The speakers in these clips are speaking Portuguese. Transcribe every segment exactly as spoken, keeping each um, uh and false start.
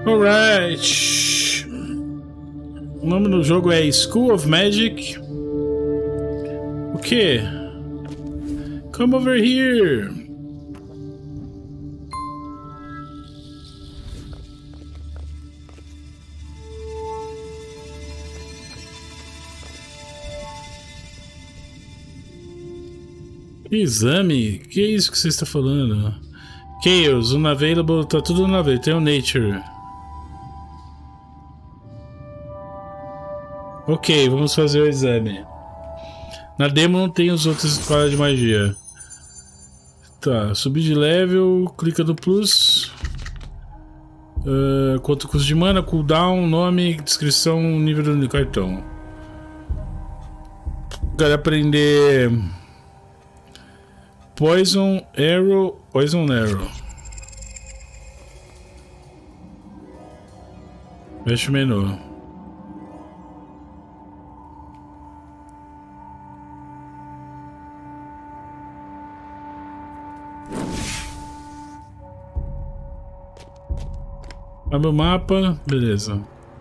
Alright. O nome do jogo é School of Magic. O que? Come over here. Exame? Que é isso que você está falando? Chaos, unavailable, tá tudo unavailable. Tem o Nature. Ok, vamos fazer o exame. Na demo não tem os outros escolas de magia. Tá, subir de level, clica no plus. Uh, quanto custo de mana, cooldown, nome, descrição, nível do cartão. Quero aprender... Poison Arrow, Poison Arrow. Fecha o menu. Abre o mapa, beleza.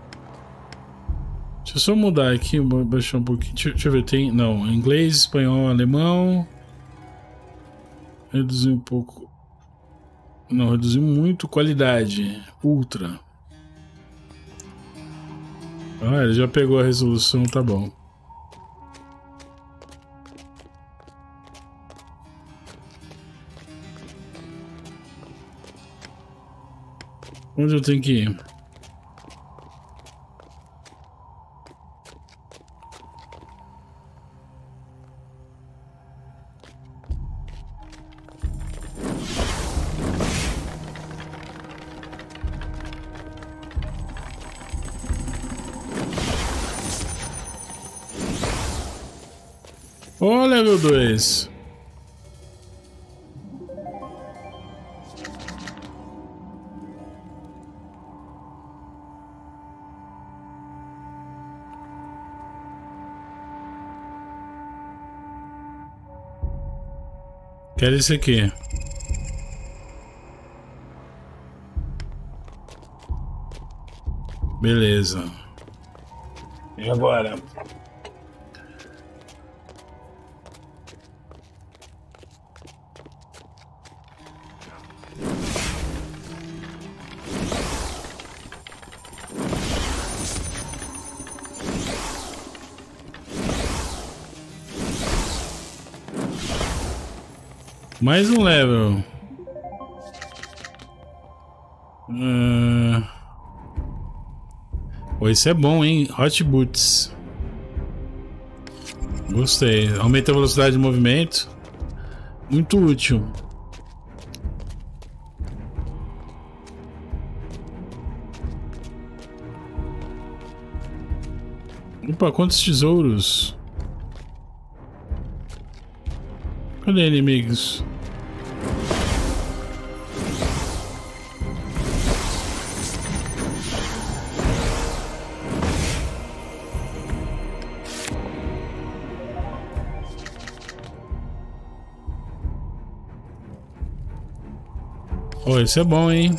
Deixa eu só mudar aqui, baixar um pouquinho. Deixa, deixa eu ver, tem... Não, inglês, espanhol, alemão... Reduzir um pouco. Não, reduzir muito qualidade. Ultra. Ah, ele já pegou a resolução, tá bom. Onde eu tenho que ir? Ó, level dois. Quero esse aqui. Beleza. E agora? Mais um level. Uh... Pô, esse é bom, hein? Hot Boots. Gostei. Aumenta a velocidade de movimento. Muito útil. Opa, quantos tesouros? Cadê inimigos? Oh, esse é bom, hein?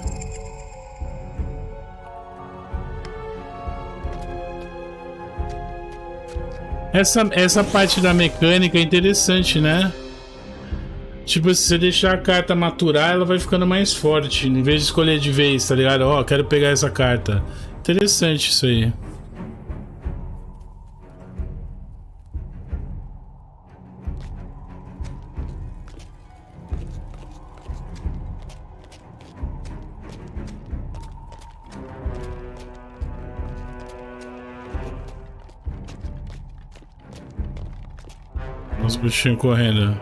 Essa, essa parte da mecânica é interessante, né? Tipo, se você deixar a carta maturar, ela vai ficando mais forte. Em vez de escolher de vez, tá ligado? Ó, oh, quero pegar essa carta. Interessante isso aí. Os bichinhos correndo.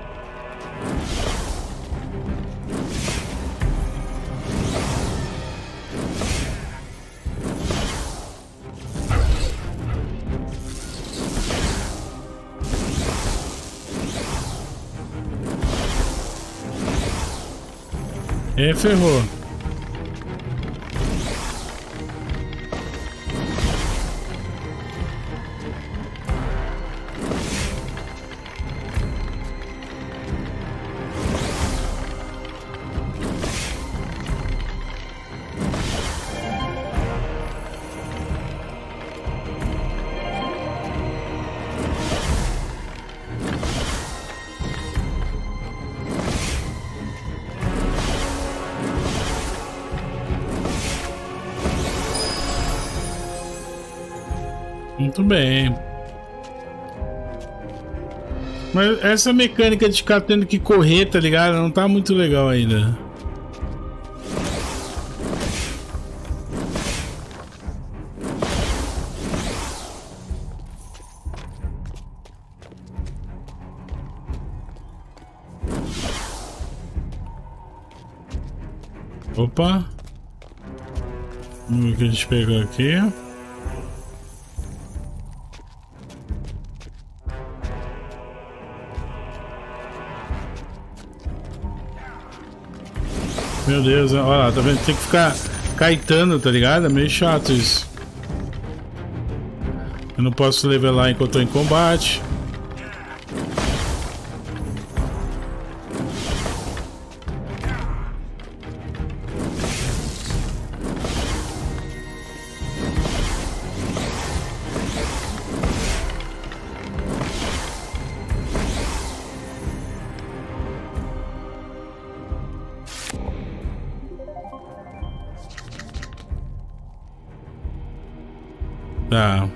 E ferrou. Muito bem. Mas essa mecânica de ficar tendo que correr, tá ligado? Não tá muito legal ainda. Opa. Vamos ver o que a gente pegou aqui. Meu Deus, olha lá, tá vendo? Tem que ficar caetando, tá ligado? É meio chato isso. Eu não posso levelar enquanto tô em combate. Tá.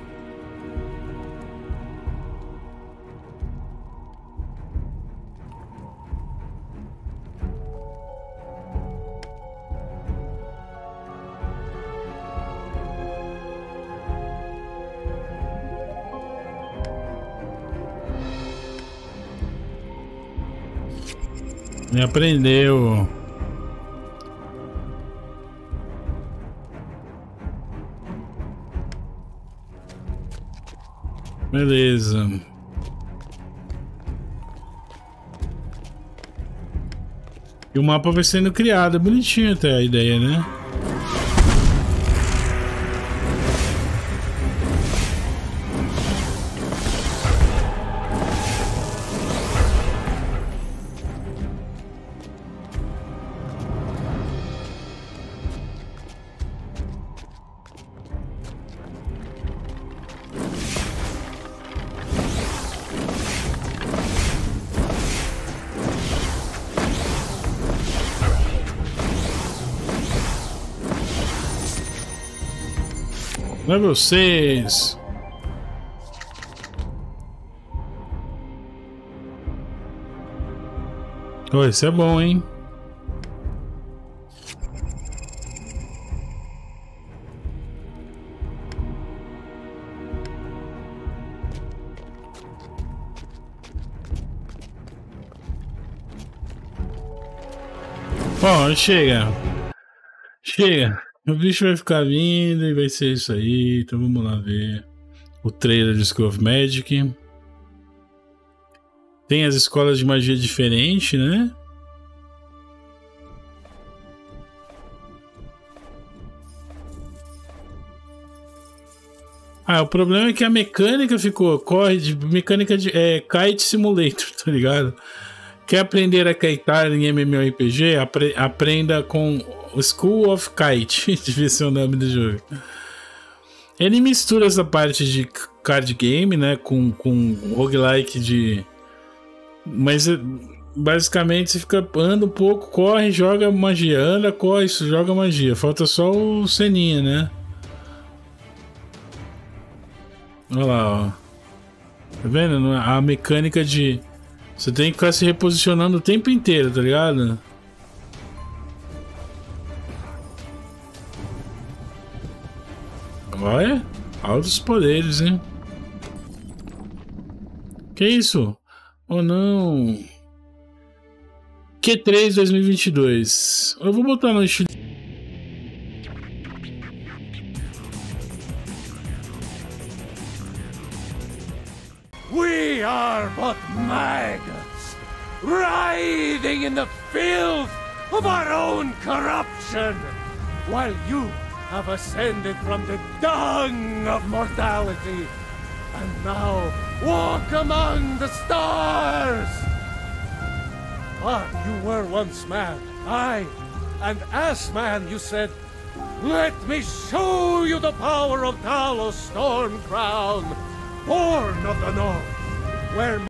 Me aprendeu. Beleza. E o mapa vai sendo criado. É bonitinho até a ideia, né? Level seis. Oh, esse é bom, hein? Bom, chega. Chega. O bicho vai ficar vindo e vai ser isso aí. Então vamos lá ver o trailer de School of Magic. Tem as escolas de magia diferentes, né? Ah, o problema é que a mecânica ficou. Corre de mecânica de é, Kite Simulator, tá ligado? Quer aprender a kitear em MMORPG? Apre aprenda com School of Kite, devia ser o nome do jogo. Ele mistura essa parte de card game, né, com, com roguelike de... Mas basicamente você fica, anda um pouco, corre, joga magia, anda, corre, joga magia. Falta só o ceninha, né? Olha lá, ó. Tá vendo? A mecânica de... Você tem que ficar se reposicionando o tempo inteiro, tá ligado? Olha, altos poderes, hein? Que isso? Oh não! Q três dois mil e vinte e dois. Eu vou botar no estilo. We are but maggots, writhing in the filth of our own corruption, while you have ascended from the dung of mortality, and now walk among the stars. But you were once man, aye, and as man you said, "Let me show you the power of Talos Stormcrown, born of the North, where